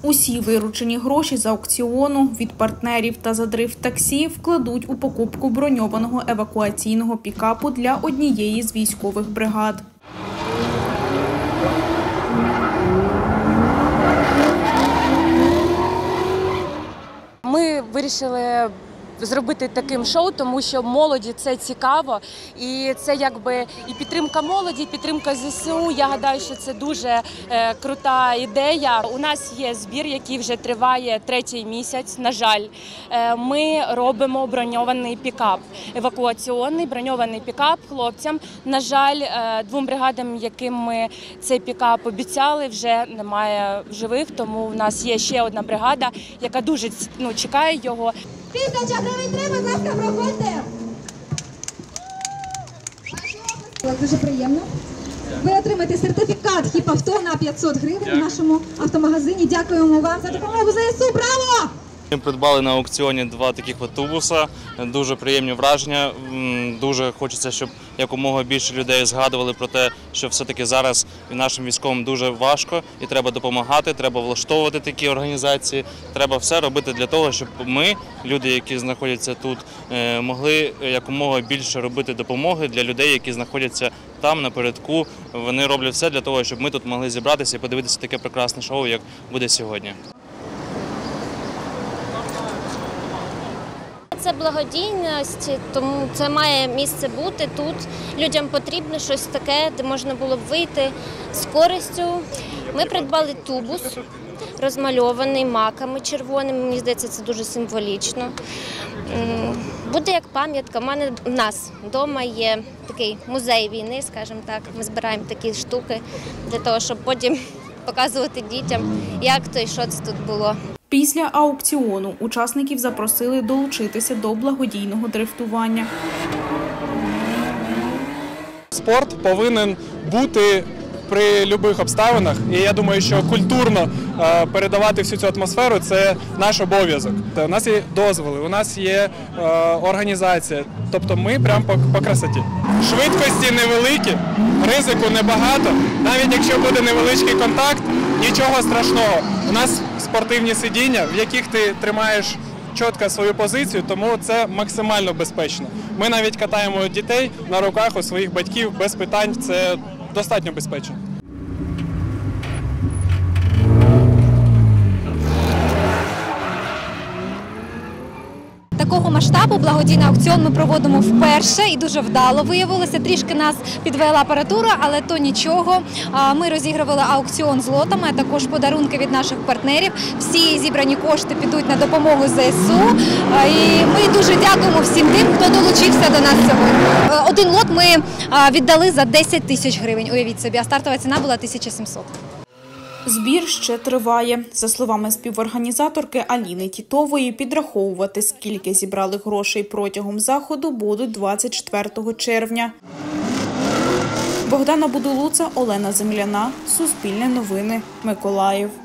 Усі виручені гроші з аукціону від партнерів та за дрифт-таксі вкладуть у покупку броньованого евакуаційного пікапу для однієї з військових бригад. Ми вирішили зробити таким шоу, тому що молоді це цікаво, і це якби і підтримка молоді, і підтримка ЗСУ. Я гадаю, що це дуже крута ідея. У нас є збір, який вже триває 3-й місяць, на жаль. Ми робимо броньований пікап, евакуаційний броньований пікап хлопцям. На жаль, 2 бригадам, яким ми цей пікап обіцяли, вже немає в живих, тому у нас є ще одна бригада, яка дуже чекає його. 1000 гривень треба, будь ласка, проходьте. Дуже приємно. Ви отримаєте сертифікат «Хіп-авто» на 500 гривень в нашому автомагазині. Дякуємо вам за допомогу ЗСУ. Браво! Ми придбали на аукціоні 2 таких тубуса, дуже приємні враження. Дуже хочеться, щоб якомога більше людей згадували про те, що все-таки зараз нашим військовим дуже важко і треба допомагати, треба влаштовувати такі організації, треба все робити для того, щоб ми, люди, які знаходяться тут, могли якомога більше робити допомоги для людей, які знаходяться там, напередку. Вони роблять все для того, щоб ми тут могли зібратися і подивитися таке прекрасне шоу, як буде сьогодні. Це благодійність, тому це має місце бути тут. Людям потрібно щось таке, де можна було б вийти з користю. Ми придбали тубус, розмальований маками червоними. Мені здається, це дуже символічно. Буде як пам'ятка. У нас вдома є такий музей війни, скажімо так. Ми збираємо такі штуки для того, щоб потім показувати дітям, як то і що це тут було. Після аукціону учасників запросили долучитися до благодійного дрифтування. Спорт повинен бути при будь-яких обставинах, і я думаю, що культурно передавати всю цю атмосферу – це наш обов'язок. У нас є дозволи, у нас є організація, тобто ми прямо по красоті. Швидкості невеликі, ризику небагато, навіть якщо буде невеличкий контакт, нічого страшного. У нас спортивні сидіння, в яких ти тримаєш чітко свою позицію, тому це максимально безпечно. Ми навіть катаємо дітей на руках у своїх батьків без питань, це достатньо безпечно. Такого масштабу благодійний аукціон ми проводимо вперше і дуже вдало виявилося. Трішки нас підвела апаратура, але то нічого. Ми розігрували аукціон з лотами, а також подарунки від наших партнерів. Всі зібрані кошти підуть на допомогу ЗСУ. І ми дуже дякуємо всім тим, хто долучився до нас сьогодні. Один лот ми віддали за 10 000 гривень, уявіть собі, а стартова ціна була 1700. Збір ще триває. За словами співорганізаторки Аліни Тітової, підраховувати, скільки зібрали грошей протягом заходу, будуть 24 червня. Богдана Будулуца, Олена Земляна, Суспільне новини, Миколаїв.